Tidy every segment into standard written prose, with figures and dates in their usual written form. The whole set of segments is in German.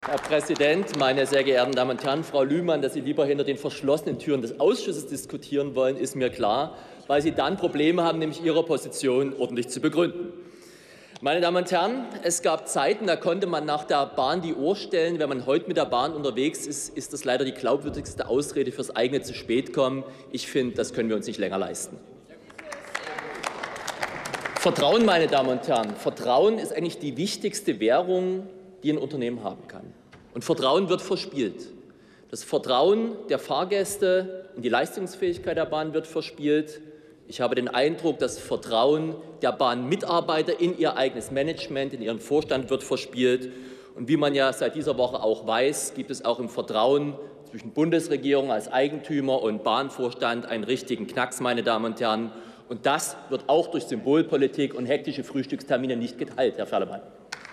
Herr Präsident, meine sehr geehrten Damen und Herren! Frau Lühmann, dass Sie lieber hinter den verschlossenen Türen des Ausschusses diskutieren wollen, ist mir klar, weil Sie dann Probleme haben, nämlich Ihre Position ordentlich zu begründen. Meine Damen und Herren, es gab Zeiten, da konnte man nach der Bahn die Uhr stellen. Wenn man heute mit der Bahn unterwegs ist, ist das leider die glaubwürdigste Ausrede fürs eigene zu spät kommen. Ich finde, das können wir uns nicht länger leisten. Vertrauen, meine Damen und Herren, Vertrauen ist eigentlich die wichtigste Währung, die ein Unternehmen haben kann. Und Vertrauen wird verspielt. Das Vertrauen der Fahrgäste in die Leistungsfähigkeit der Bahn wird verspielt. Ich habe den Eindruck, das Vertrauen der Bahnmitarbeiter in ihr eigenes Management, in ihren Vorstand wird verspielt. Und wie man ja seit dieser Woche auch weiß, gibt es auch im Vertrauen zwischen Bundesregierung als Eigentümer und Bahnvorstand einen richtigen Knacks, meine Damen und Herren. Und das wird auch durch Symbolpolitik und hektische Frühstückstermine nicht geteilt, Herr Ferlemann.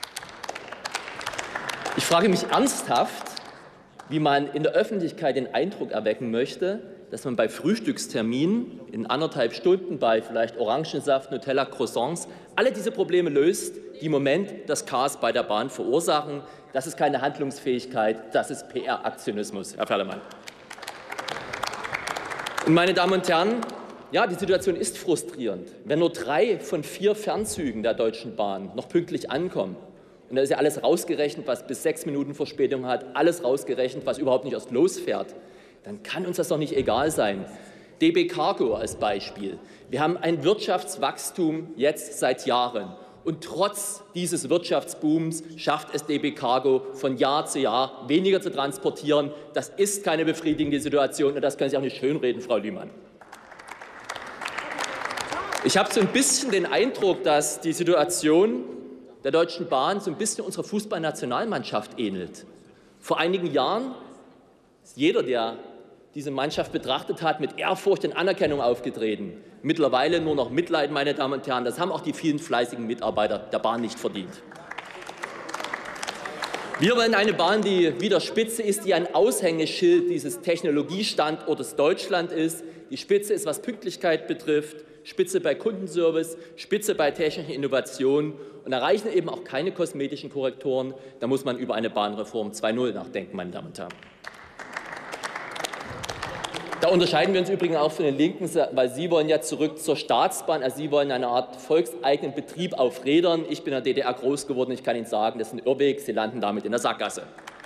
Ich frage mich ernsthaft, wie man in der Öffentlichkeit den Eindruck erwecken möchte, dass man bei Frühstücksterminen in 1,5 Stunden bei vielleicht Orangensaft, Nutella, Croissants alle diese Probleme löst, die im Moment das Chaos bei der Bahn verursachen. Das ist keine Handlungsfähigkeit, das ist PR-Aktionismus, Herr Ferlemann. Und meine Damen und Herren, ja, die Situation ist frustrierend. Wenn nur 3 von 4 Fernzügen der Deutschen Bahn noch pünktlich ankommen, und da ist ja alles rausgerechnet, was bis 6 Minuten Verspätung hat, alles rausgerechnet, was überhaupt nicht erst losfährt, dann kann uns das doch nicht egal sein. DB Cargo als Beispiel. Wir haben ein Wirtschaftswachstum jetzt seit Jahren. Und trotz dieses Wirtschaftsbooms schafft es DB Cargo von Jahr zu Jahr weniger zu transportieren. Das ist keine befriedigende Situation und das können Sie auch nicht schönreden, Frau Lühmann. Ich habe so ein bisschen den Eindruck, dass die Situation der Deutschen Bahn so ein bisschen unserer Fußballnationalmannschaft ähnelt. Vor einigen Jahren ist jeder, der diese Mannschaft betrachtet hat, mit Ehrfurcht und Anerkennung aufgetreten. Mittlerweile nur noch Mitleid, meine Damen und Herren. Das haben auch die vielen fleißigen Mitarbeiter der Bahn nicht verdient. Wir wollen eine Bahn, die wieder Spitze ist, die ein Aushängeschild dieses Technologiestandortes Deutschland ist. Die Spitze ist, was Pünktlichkeit betrifft, Spitze bei Kundenservice, Spitze bei technischen Innovationen. Und da reichen eben auch keine kosmetischen Korrekturen. Da muss man über eine Bahnreform 2.0 nachdenken, meine Damen und Herren. Da unterscheiden wir uns übrigens auch von den Linken, weil Sie wollen ja zurück zur Staatsbahn. Also Sie wollen eine Art volkseigenen Betrieb auf Rädern. Ich bin in der DDR groß geworden. Ich kann Ihnen sagen, das ist ein Irrweg. Sie landen damit in der Sackgasse.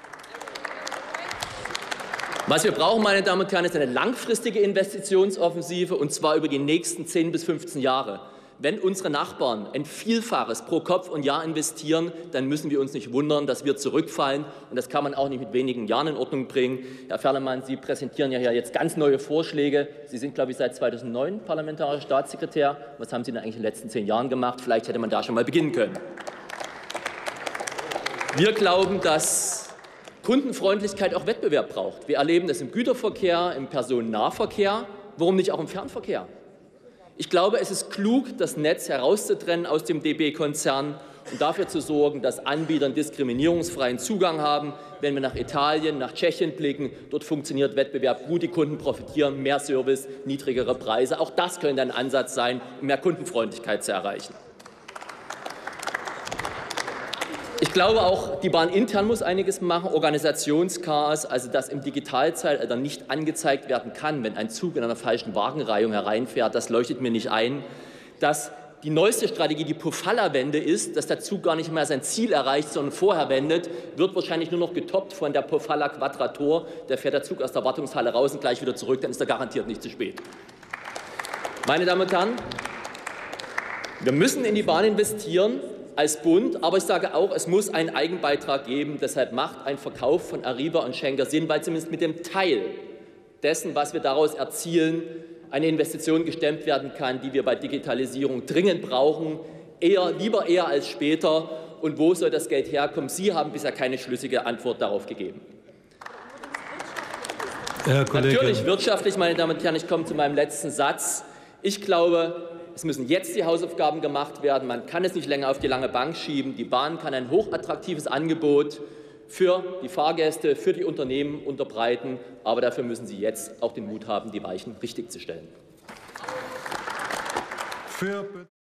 Was wir brauchen, meine Damen und Herren, ist eine langfristige Investitionsoffensive, und zwar über die nächsten 10 bis 15 Jahre. Wenn unsere Nachbarn ein Vielfaches pro Kopf und Jahr investieren, dann müssen wir uns nicht wundern, dass wir zurückfallen. Und das kann man auch nicht mit wenigen Jahren in Ordnung bringen. Herr Ferlemann, Sie präsentieren ja hier jetzt ganz neue Vorschläge. Sie sind, glaube ich, seit 2009 parlamentarischer Staatssekretär. Was haben Sie denn eigentlich in den letzten 10 Jahren gemacht? Vielleicht hätte man da schon mal beginnen können. Wir glauben, dass Kundenfreundlichkeit auch Wettbewerb braucht. Wir erleben das im Güterverkehr, im Personennahverkehr. Warum nicht auch im Fernverkehr? Ich glaube, es ist klug, das Netz herauszutrennen aus dem DB-Konzern und dafür zu sorgen, dass Anbieter einen diskriminierungsfreien Zugang haben. Wenn wir nach Italien, nach Tschechien blicken, dort funktioniert Wettbewerb gut, die Kunden profitieren, mehr Service, niedrigere Preise. Auch das könnte ein Ansatz sein, um mehr Kundenfreundlichkeit zu erreichen. Ich glaube auch, die Bahn intern muss einiges machen, Organisationschaos, also dass im Digitalzeitalter nicht angezeigt werden kann, wenn ein Zug in einer falschen Wagenreihung hereinfährt, das leuchtet mir nicht ein. Dass die neueste Strategie die Pofalla-Wende ist, dass der Zug gar nicht mehr sein Ziel erreicht, sondern vorher wendet, wird wahrscheinlich nur noch getoppt von der Pofalla-Quadratur. Da fährt der Zug aus der Wartungshalle raus und gleich wieder zurück, dann ist er garantiert nicht zu spät. Meine Damen und Herren, wir müssen in die Bahn investieren als Bund, aber ich sage auch, es muss einen Eigenbeitrag geben. Deshalb macht ein Verkauf von Arriva und Schenker Sinn, weil zumindest mit dem Teil dessen, was wir daraus erzielen, eine Investition gestemmt werden kann, die wir bei Digitalisierung dringend brauchen, lieber eher als später. Und wo soll das Geld herkommen? Sie haben bisher keine schlüssige Antwort darauf gegeben. Herr Kollege. Natürlich wirtschaftlich, meine Damen und Herren, ich komme zu meinem letzten Satz. Ich glaube, es müssen jetzt die Hausaufgaben gemacht werden. Man kann es nicht länger auf die lange Bank schieben. Die Bahn kann ein hochattraktives Angebot für die Fahrgäste, für die Unternehmen unterbreiten. Aber dafür müssen Sie jetzt auch den Mut haben, die Weichen richtig zu stellen.